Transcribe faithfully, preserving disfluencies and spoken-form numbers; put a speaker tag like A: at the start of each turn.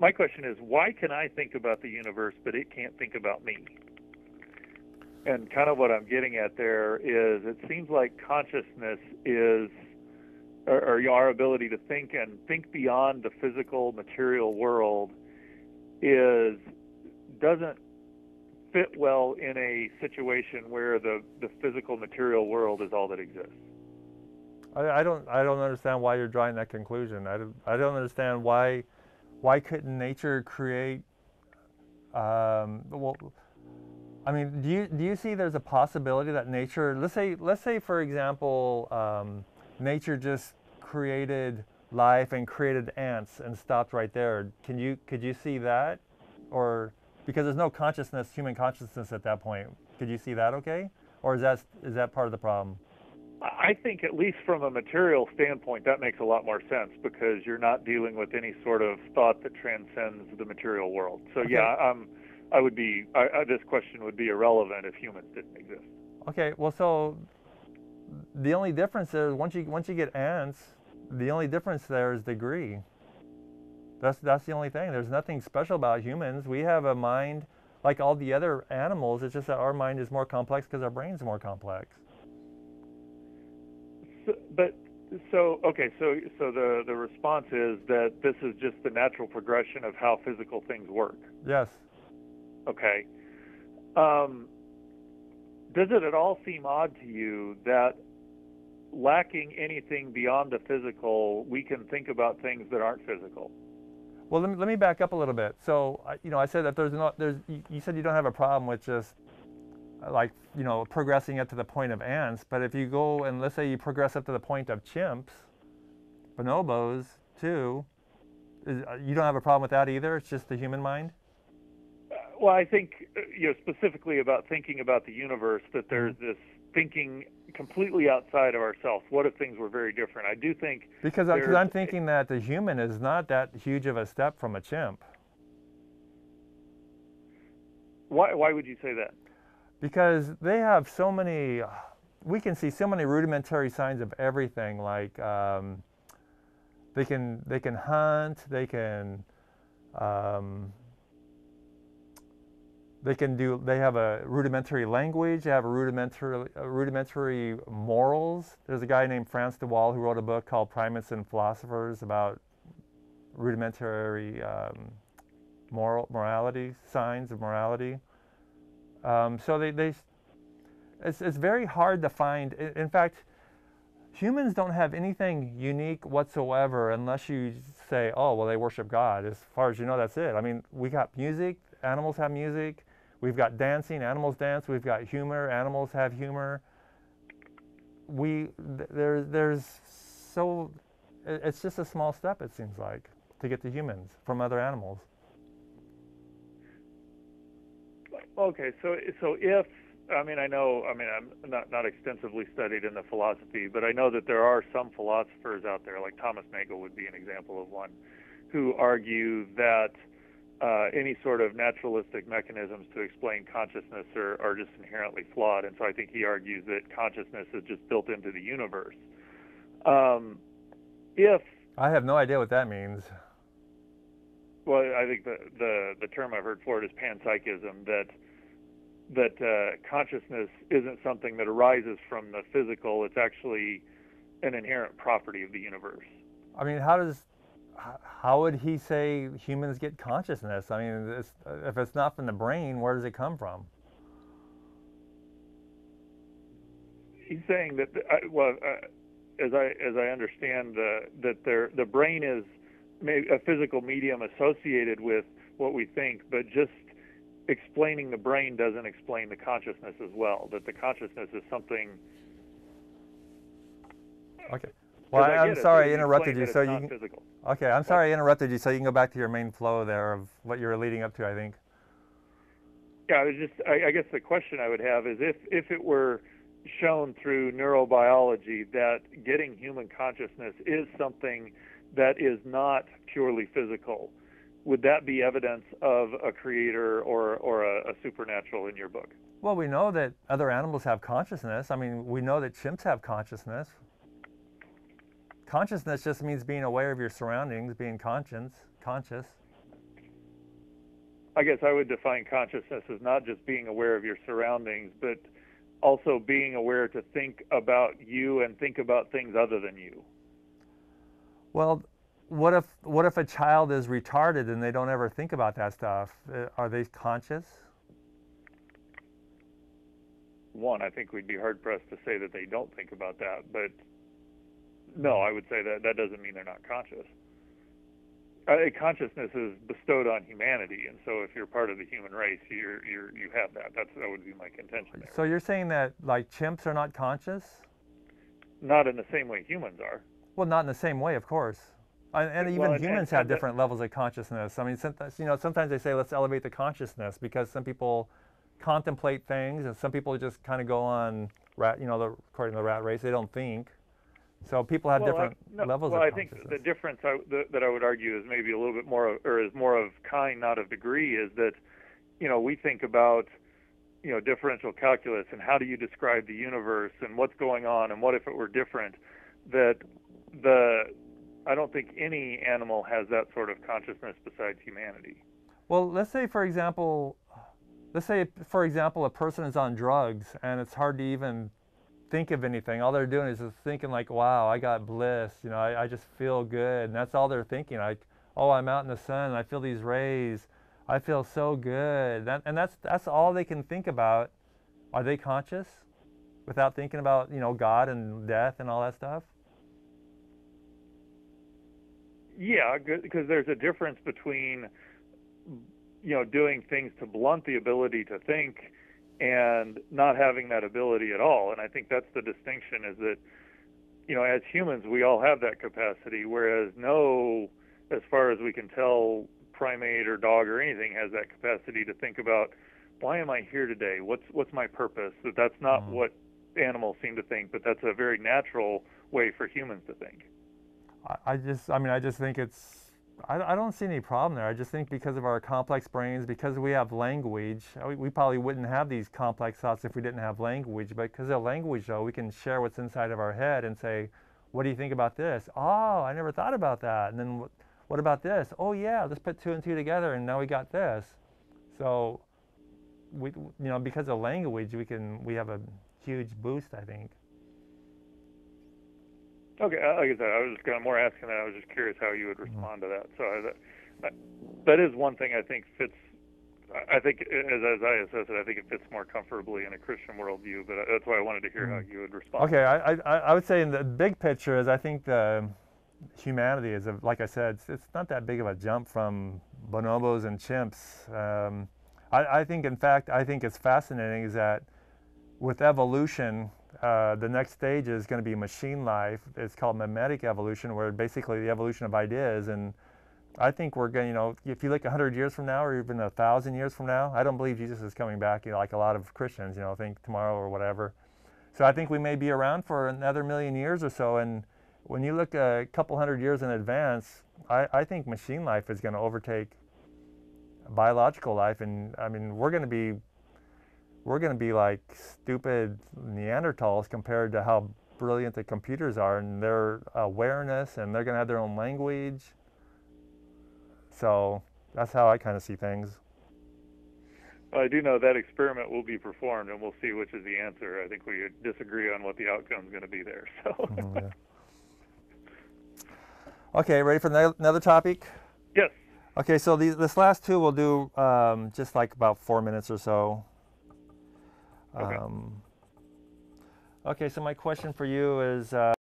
A: my question is, why can I think about the universe, but it can't think about me? And kind of what I'm getting at there is, it seems like consciousness is, or, or our ability to think and think beyond the physical material world is, doesn't fit well in a situation where the, the physical material world is all that exists.
B: I, I don't I don't understand why you're drawing that conclusion. I don't, I don't understand why why couldn't nature create um, well I mean, do you do you see there's a possibility that nature, let's say let's say for example, um, nature just created life and created ants and stopped right there. Can you could you see that? Or because there's no consciousness, human consciousness at that point. Could you see that okay? Or is that is that part of the problem?
A: I think at least from a material standpoint, that makes a lot more sense, because you're not dealing with any sort of thought that transcends the material world. So
B: Okay.
A: yeah, um, I would be, I, I, this question would be irrelevant if humans didn't exist.
B: Okay, well, so the only difference is once you once you get ants, the only difference there is degree. That's that's the only thing. There's nothing special about humans. We have a mind like all the other animals. It's just that our mind is more complex because our brain's more complex.
A: So, but so okay, so so the the response is that this is just the natural progression of how physical things work.
B: Yes.
A: Okay. Um, does it at all seem odd to you that, lacking anything beyond the physical, we can think about things that aren't physical?
B: Well, let me, let me back up a little bit. So, you know, I said that there's not, there's, you, you said you don't have a problem with just, like, you know, progressing up to the point of ants, but if you go and let's say you progress up to the point of chimps, bonobos, too, is, you don't have a problem with that either? It's just the human mind?
A: Well, I think, you know, specifically about thinking about the universe, that there's this thinking completely outside of ourselves. What if things were very different? I do think
B: because because I'm thinking that the human is not that huge of a step from a chimp.
A: Why why would you say that?
B: Because they have so many, we can see so many rudimentary signs of everything. Like um, they can they can hunt, they can. Um, They can do. They have a rudimentary language. They have a rudimentary, uh, rudimentary morals. There's a guy named Franz de Waal who wrote a book called Primates and Philosophers about rudimentary um, moral morality, signs of morality. Um, so they, they, it's it's very hard to find. In fact, humans don't have anything unique whatsoever unless you say, oh, well, they worship God. As far as you know, that's it. I mean, we got music. Animals have music. We've got dancing, animals dance. We've got humor, animals have humor. We, there, there's so, it's just a small step, it seems like, to get to humans from other animals.
A: Okay, so so if, I mean, I know, I mean, I'm not, not extensively studied in the philosophy, but I know that there are some philosophers out there, like Thomas Nagel would be an example of one, who argue that Uh, any sort of naturalistic mechanisms to explain consciousness are, are just inherently flawed. And so I think he argues that consciousness is just built into the universe. Um, if
B: I have no idea what that means.
A: Well, I think the, the, the term I've heard for it is panpsychism, that that uh, consciousness isn't something that arises from the physical. It's actually an inherent property of the universe.
B: I mean, how does How would he say humans get consciousness? I mean, it's, if it's not from the brain, where does it come from?
A: He's saying that, the, uh, well, uh, as I as I understand, uh, that there, the brain is maybe a physical medium associated with what we think, but just explaining the brain doesn't explain the consciousness as well. That the consciousness is something.
B: Okay. Well, I, I'm
A: it,
B: sorry I
A: you
B: interrupted you. So you can,
A: physical.
B: Okay, I'm sorry I interrupted you. So you can go back to your main flow there of what you were leading up to, I think.
A: Yeah, I was just. I, I guess the question I would have is if if it were shown through neurobiology that getting human consciousness is something that is not purely physical, would that be evidence of a creator or or a, a supernatural in your book?
B: Well, we know that other animals have consciousness. I mean, we know that chimps have consciousness. Consciousness just means being aware of your surroundings, being conscious, conscious.
A: I guess I would define consciousness as not just being aware of your surroundings, but also being aware to think about you and think about things other than you.
B: Well, what if what if a child is retarded and they don't ever think about that stuff? Uh, Are they conscious?
A: One, I think we'd be hard pressed to say that they don't think about that, but no, I would say that that doesn't mean they're not conscious. Uh, consciousness is bestowed on humanity, and so if you're part of the human race, you're you're you have that. That's that would be my contention there.
B: So you're saying that like chimps are not conscious?
A: Not in the same way humans are.
B: Well, not in the same way, of course. And, and even
A: Well, and-
B: humans
A: and
B: have
A: that-
B: different levels of consciousness. I mean, sometimes, you know, sometimes they say let's elevate the consciousness because some people contemplate things, and some people just kind of go on rat, you know, the, according to the rat race, they don't think. So people have
A: Well,
B: different
A: I, no,
B: levels
A: well,
B: of
A: I think
B: consciousness.
A: the difference I, the, that I would argue is maybe a little bit more, of, or is more of kind, not of degree, is that, you know, we think about, you know, differential calculus and how do you describe the universe and what's going on and what if it were different. That the, I don't think any animal has that sort of consciousness besides humanity.
B: Well, let's say, for example, let's say, for example, a person is on drugs and it's hard to even think of anything. All they're doing is just thinking like, wow, I got bliss, you know, I, I just feel good. And that's all they're thinking, like, oh, I'm out in the sun and I feel these rays. I feel so good. That, and that's that's all they can think about. Are they conscious without thinking about, you know, God and death and all that stuff?
A: Yeah, because there's a difference between, you know, doing things to blunt the ability to think and not having that ability at all. And I think that's the distinction, is that, you know, as humans, we all have that capacity, whereas no, as far as we can tell, primate or dog or anything has that capacity to think about, why am I here today? What's what's my purpose? That that's not mm. what animals seem to think, but that's a very natural way for humans to think.
B: I, I just, I mean, I just think it's, I, I don't see any problem there. I just think because of our complex brains, because we have language, we, we probably wouldn't have these complex thoughts if we didn't have language. But because of language, though, we can share what's inside of our head and say, what do you think about this? Oh, I never thought about that. And then what, what about this? Oh, yeah, let's put two and two together, and now we got this. So, we, you know, because of language, we can, we have a huge boost, I think.
A: Okay, like I said, I was just kind of more asking that. I was just curious how you would respond mm-hmm. to that. So I, that, that is one thing I think fits. I think, as, as I assess it, I think it fits more comfortably in a Christian worldview. But that's why I wanted to hear mm-hmm. how you would respond.
B: Okay, I, I I would say in the big picture is I think the humanity is, a, like I said, it's, it's not that big of a jump from bonobos and chimps. Um, I, I think, in fact, I think it's fascinating is that with evolution. Uh, the next stage is going to be machine life. It's called mimetic evolution, where basically the evolution of ideas. And I think we're going to, you know, if you look one hundred years from now or even one thousand years from now, I don't believe Jesus is coming back, you know, like a lot of Christians, you know, think tomorrow or whatever. So I think we may be around for another million years or so. And when you look a couple hundred years in advance, I, I think machine life is going to overtake biological life. And I mean, we're going to be we're going to be like stupid Neanderthals compared to how brilliant the computers are and their awareness, and they're going to have their own language. So that's how I kind of see things.
A: Well, I do know that experiment will be performed, and we'll see which is the answer. I think we disagree on what the outcome is going to be there. So.
B: Mm-hmm, yeah. Okay, ready for another topic?
A: Yes.
B: Okay, so these, this last two we'll do um, just like about four minutes or so.
A: Okay.
B: Um, okay, so my question for you is, uh,